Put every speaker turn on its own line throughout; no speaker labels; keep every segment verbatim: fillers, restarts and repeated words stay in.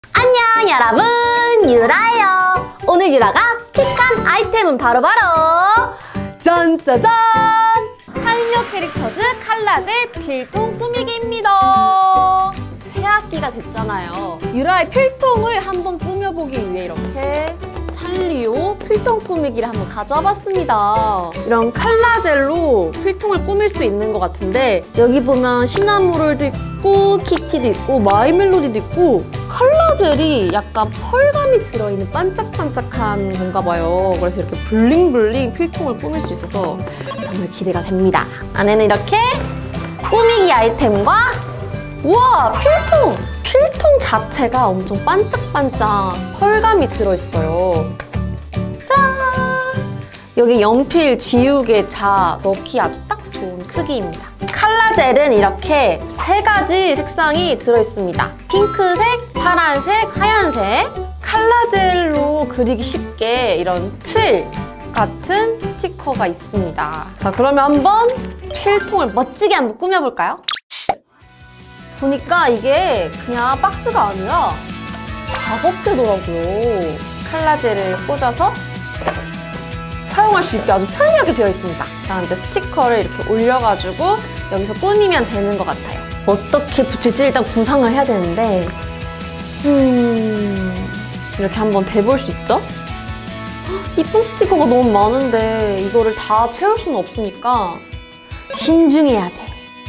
안녕 여러분, 유라예요. 오늘 유라가 픽한 아이템은 바로바로 짠짜잔! 살려 캐릭터즈 칼라젤 필통 꾸미기입니다. 새학기가 됐잖아요. 유라의 필통을 한번 꾸며보기 위해 이렇게 살리오 필통 꾸미기를 한번 가져와 봤습니다. 이런 칼라젤로 필통을 꾸밀 수 있는 것 같은데 여기 보면 시나모롤도 있고 키티도 있고 마이멜로디도 있고 칼라젤이 약간 펄감이 들어있는 반짝반짝한 건가 봐요. 그래서 이렇게 블링블링 필통을 꾸밀 수 있어서 정말 기대가 됩니다. 안에는 이렇게 꾸미기 아이템과 우와! 필통! 필통 자체가 엄청 반짝반짝 펄감이 들어있어요. 짠! 여기 연필 지우개 자 넣기 아주 딱 좋은 크기입니다. 칼라젤은 이렇게 세 가지 색상이 들어있습니다. 핑크색, 파란색, 하얀색. 칼라젤로 그리기 쉽게 이런 틀 같은 스티커가 있습니다. 자, 그러면 한번 필통을 멋지게 한번 꾸며볼까요? 보니까 이게 그냥 박스가 아니라 작업대더라고요. 칼라젤을 꽂아서 사용할 수 있게 아주 편리하게 되어 있습니다. 자, 이제 스티커를 이렇게 올려가지고 여기서 꾸미면 되는 것 같아요. 어떻게 붙일지 일단 구상을 해야 되는데 음... 이렇게 한번 대볼 수 있죠? 이쁜 스티커가 너무 많은데 이거를 다 채울 수는 없으니까 신중해야 돼.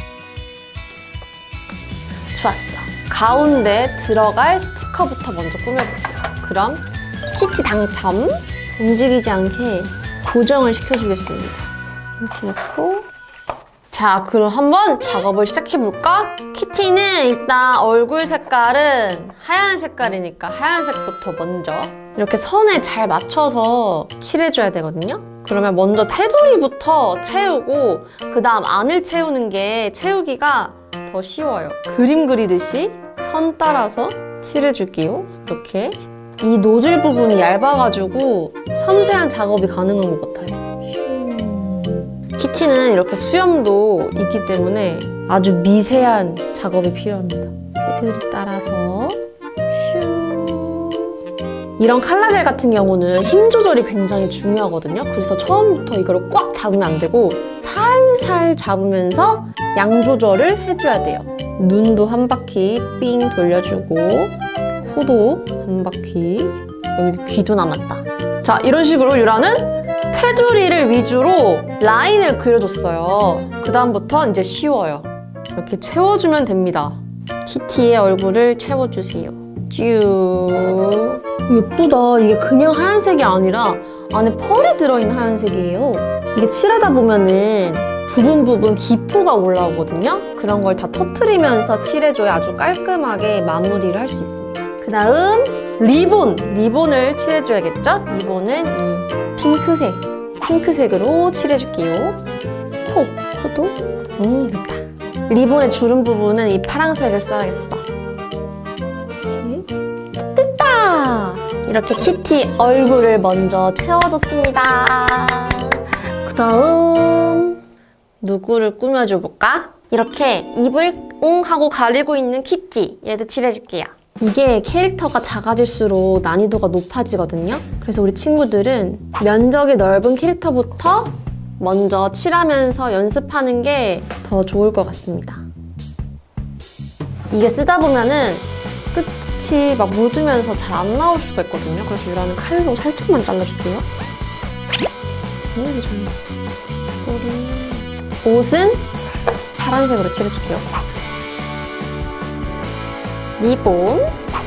좋았어. 가운데 들어갈 스티커부터 먼저 꾸며볼게요. 그럼 키티 당첨. 움직이지 않게 고정을 시켜주겠습니다. 이렇게 놓고 자, 그럼 한번 작업을 시작해볼까? 키티는 일단 얼굴 색깔은 하얀 색깔이니까 하얀색부터 먼저 이렇게 선에 잘 맞춰서 칠해줘야 되거든요? 그러면 먼저 테두리부터 채우고 그 다음 안을 채우는 게 채우기가 더 쉬워요. 그림 그리듯이 선 따라서 칠해줄게요. 이렇게. 이 노즐 부분이 얇아가지고 섬세한 작업이 가능한 것 같아요. 키티는 이렇게 수염도 있기 때문에 아주 미세한 작업이 필요합니다. 테두리 따라서 이런 칼라젤 같은 경우는 힘 조절이 굉장히 중요하거든요. 그래서 처음부터 이걸 꽉 잡으면 안 되고 살살 잡으면서 양 조절을 해줘야 돼요. 눈도 한 바퀴 삥 돌려주고 코도 한 바퀴, 여기 귀도 남았다. 자, 이런 식으로 유라는 테두리를 위주로 라인을 그려줬어요. 그 다음부터 이제 쉬워요. 이렇게 채워주면 됩니다. 키티의 얼굴을 채워주세요. 쭉. 예쁘다. 이게 그냥 하얀색이 아니라 안에 펄이 들어있는 하얀색이에요. 이게 칠하다 보면은 부분 부분 기포가 올라오거든요. 그런 걸 다 터트리면서 칠해줘야 아주 깔끔하게 마무리를 할 수 있습니다. 그 다음 리본! 리본을 칠해줘야겠죠? 리본은 이 핑크색, 핑크색으로 칠해줄게요. 코! 코도? 음, 됐다. 리본의 주름 부분은 이 파란색을 써야겠어. 이렇게. 됐다! 이렇게 키티 얼굴을 먼저 채워줬습니다. 그 다음 누구를 꾸며줘볼까? 이렇게 입을 옹 하고 가리고 있는 키티, 얘도 칠해줄게요. 이게 캐릭터가 작아질수록 난이도가 높아지거든요. 그래서 우리 친구들은 면적이 넓은 캐릭터부터 먼저 칠하면서 연습하는 게 더 좋을 것 같습니다. 이게 쓰다 보면은 끝이 막 묻으면서 잘 안 나올 수가 있거든요. 그래서 유라는 칼로 살짝만 잘라줄게요. 오, 이게 좋네. 꼬리. 옷은 파란색으로 칠해줄게요. 리본.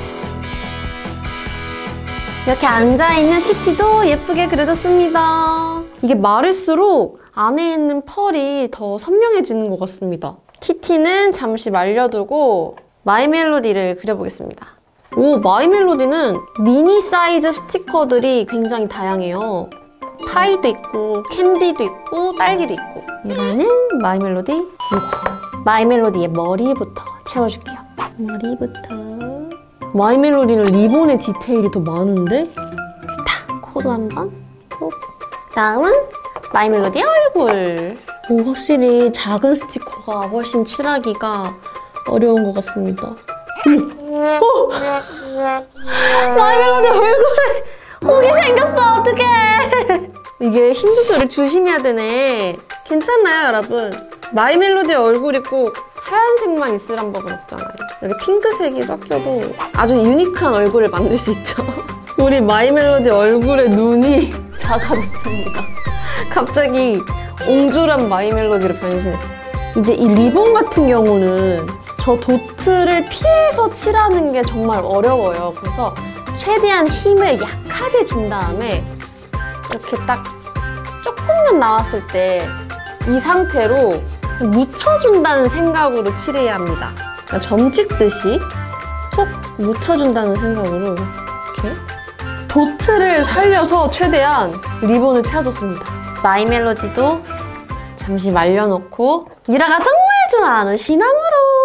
이렇게 앉아있는 키티도 예쁘게 그려줬습니다. 이게 마를수록 안에 있는 펄이 더 선명해지는 것 같습니다. 키티는 잠시 말려두고 마이멜로디를 그려보겠습니다. 오, 마이멜로디는 미니 사이즈 스티커들이 굉장히 다양해요. 파이도 있고 캔디도 있고 딸기도 있고. 이거는 마이멜로디. 우와. 마이멜로디의 머리부터 채워줄게요. 머리부터. 마이멜로디는 리본의 디테일이 더 많은데? 됐다. 코도 한번. 톡. 다음은 마이멜로디의 얼굴. 오, 확실히 작은 스티커가 훨씬 칠하기가 어려운 것 같습니다. 어! 마이멜로디 얼굴에 혹이 생겼어. 어떡해. 이게 힘 조절을 조심해야 되네. 괜찮나요, 여러분? 마이멜로디 얼굴이 꼭 하얀색만 있으란 법은 없잖아요. 이렇게 핑크색이 섞여도 아주 유니크한 얼굴을 만들 수 있죠. 우리 마이멜로디 얼굴의 눈이 작아졌습니다. 갑자기 옹졸한 마이멜로디로 변신했어. 이제 이 리본 같은 경우는 저 도트를 피해서 칠하는 게 정말 어려워요. 그래서 최대한 힘을 약하게 준 다음에 이렇게 딱 조금만 나왔을 때 이 상태로 묻혀준다는 생각으로 칠해야 합니다. 그러니까 점 찍듯이 속 묻혀준다는 생각으로 이렇게 도트를 살려서 최대한 리본을 채워줬습니다. 마이멜로디도 잠시 말려놓고 유라가 정말 좋아하는 시나모롤!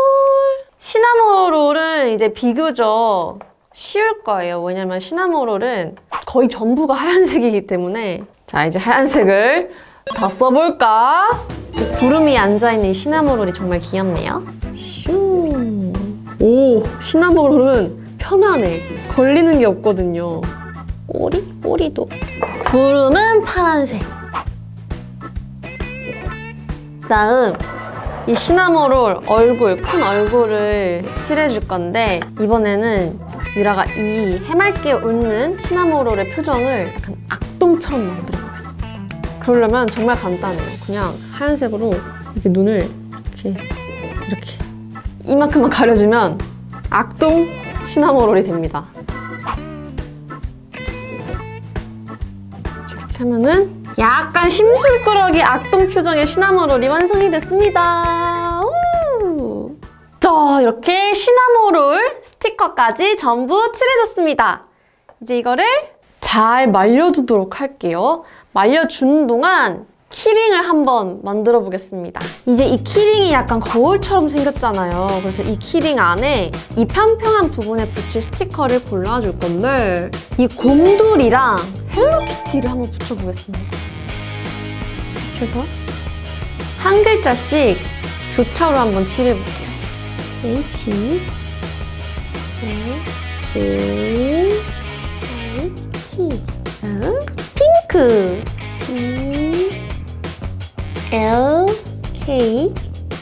시나모롤은 이제 비교적 쉬울 거예요. 왜냐면 시나모롤은 거의 전부가 하얀색이기 때문에 자, 이제 하얀색을 다 써볼까? 구름이 앉아있는 이 시나모롤이 정말 귀엽네요. 슈. 오, 시나모롤은 편하네. 걸리는 게 없거든요. 꼬리? 꼬리도. 구름은 파란색. 다음 이 시나모롤 얼굴, 큰 얼굴을 칠해줄 건데 이번에는 유라가 이 해맑게 웃는 시나모롤의 표정을 약간 악동처럼 만들어 보겠습니다. 그러려면 정말 간단해요. 그냥 하얀색으로 이렇게 눈을 이렇게 이렇게 이만큼만 가려주면 악동 시나모롤이 됩니다. 이렇게 하면은 약간 심술꾸러기 악동 표정의 시나모롤이 완성이 됐습니다. 우! 자, 이렇게 시나모롤 스티커까지 전부 칠해줬습니다. 이제 이거를 잘 말려주도록 할게요. 말려주는 동안 키링을 한번 만들어 보겠습니다. 이제 이 키링이 약간 거울처럼 생겼잖아요. 그래서 이 키링 안에 이 평평한 부분에 붙일 스티커를 골라줄 건데 이 곰돌이랑 헬로키티를 한번 붙여보겠습니다. 이렇게 해서 한 글자씩 교차로 한번 칠해볼게요. H, O, I, T. 다음 핑크. 음, L, K,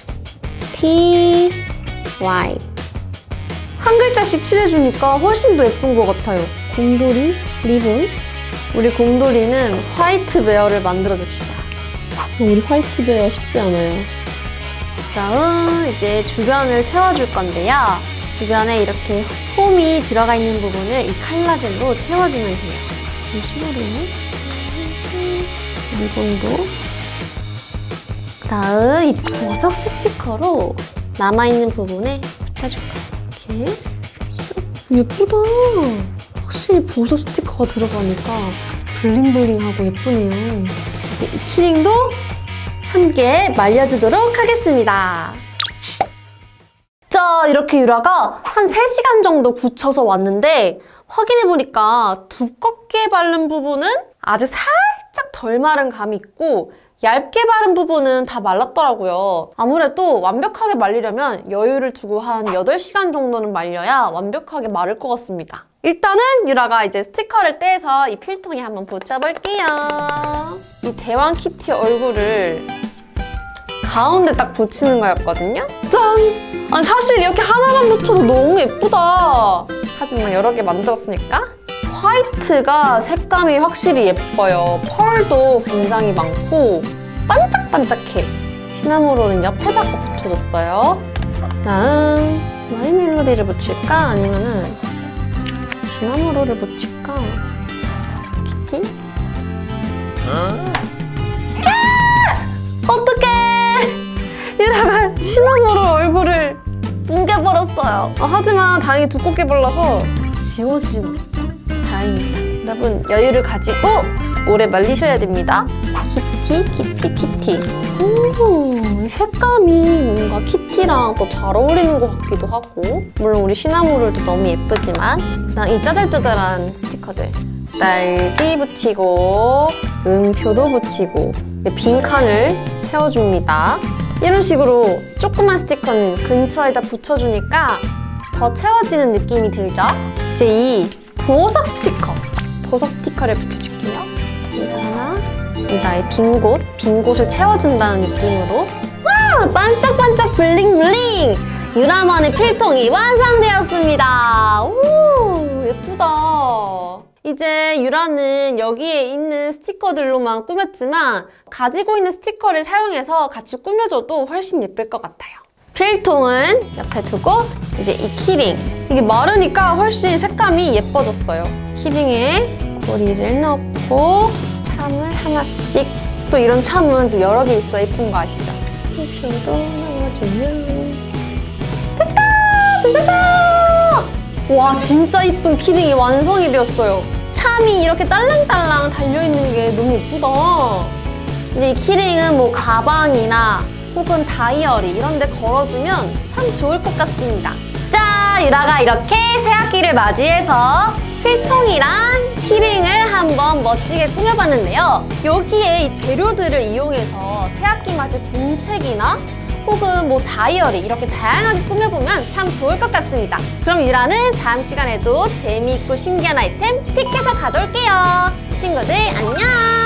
T, Y. 한 글자씩 칠해주니까 훨씬 더 예쁜 것 같아요. 곰돌이, 리본. 우리 곰돌이는 화이트 베어를 만들어줍시다. 우리 화이트 베어 쉽지 않아요. 다음 이제 주변을 채워줄 건데요. 주변에 이렇게 홈이 들어가 있는 부분을 이 칼라젤로 채워주면 돼요. 잠시만요. 리본도. 다음 이 보석 스티커로 남아있는 부분에 붙여줄 거예요. 이렇게. 예쁘다. 확실히 보석 스티커가 들어가니까 블링블링하고 예쁘네요. 이제 이 키링도 함께 말려주도록 하겠습니다. 자, 이렇게 유라가 한 세 시간 정도 굳혀서 왔는데 확인해보니까 두껍게 바른 부분은 아직 살짝 덜 마른 감이 있고 얇게 바른 부분은 다 말랐더라고요. 아무래도 완벽하게 말리려면 여유를 두고 한 여덟 시간 정도는 말려야 완벽하게 마를 것 같습니다. 일단은 유라가 이제 스티커를 떼서 이 필통에 한번 붙여볼게요. 이 대왕 키티 얼굴을 가운데 딱 붙이는 거였거든요? 짠! 아니 사실 이렇게 하나만 붙여도 너무 예쁘다. 하지만 여러 개 만들었으니까 화이트가 색감이 확실히 예뻐요. 펄도 굉장히 많고 반짝반짝해. 시나모롤은 옆에다가 붙여줬어요. 다음 마이멜로디를 붙일까? 아니면은 시나모롤을 붙일까? 키티? 어? 어떡해! 유라가 시나모롤 얼굴을 뭉개버렸어요. 어, 하지만 다행히 두껍게 발라서 지워지진 않아요. 다행입니다. 여러분 여유를 가지고 오래 말리셔야 됩니다. 키티, 키티, 키티. 오, 색감이 뭔가 키티랑 더 잘 어울리는 것 같기도 하고 물론 우리 시나모롤도 너무 예쁘지만 이 짜잘짜잘한 스티커들 딸기 붙이고 음표도 붙이고 빈 칸을 채워줍니다. 이런 식으로 조그만 스티커는 근처에다 붙여주니까 더 채워지는 느낌이 들죠? 이제 이 보석 스티커, 보석 스티커를 붙여줄게요. 여기다 하나, 나의 빈 곳, 빈 곳을 채워준다는 느낌으로. 와! 반짝반짝 블링블링! 유라만의 필통이 완성되었습니다. 오, 예쁘다. 이제 유라는 여기에 있는 스티커들로만 꾸몄지만 가지고 있는 스티커를 사용해서 같이 꾸며줘도 훨씬 예쁠 것 같아요. 필통은 옆에 두고 이제 이 키링, 이게 마르니까 훨씬 색감이 예뻐졌어요. 키링에 고리를 넣고 참을 하나씩, 또 이런 참은 또 여러 개 있어 예쁜 거 아시죠? 이 편도 넣어주면 됐다! 짜자잔! 와, 진짜 이쁜 키링이 완성이 되었어요. 참이 이렇게 딸랑딸랑 달려있는 게 너무 예쁘다. 근데 이 키링은 뭐 가방이나 혹은 다이어리 이런 데 걸어주면 참 좋을 것 같습니다. 자, 유라가 이렇게 새학기를 맞이해서 필통이랑 키링을 한번 멋지게 꾸며봤는데요. 여기에 이 재료들을 이용해서 새학기 맞이 공책이나 혹은 뭐 다이어리 이렇게 다양하게 꾸며보면 참 좋을 것 같습니다. 그럼 유라는 다음 시간에도 재미있고 신기한 아이템 픽해서 가져올게요. 친구들 안녕!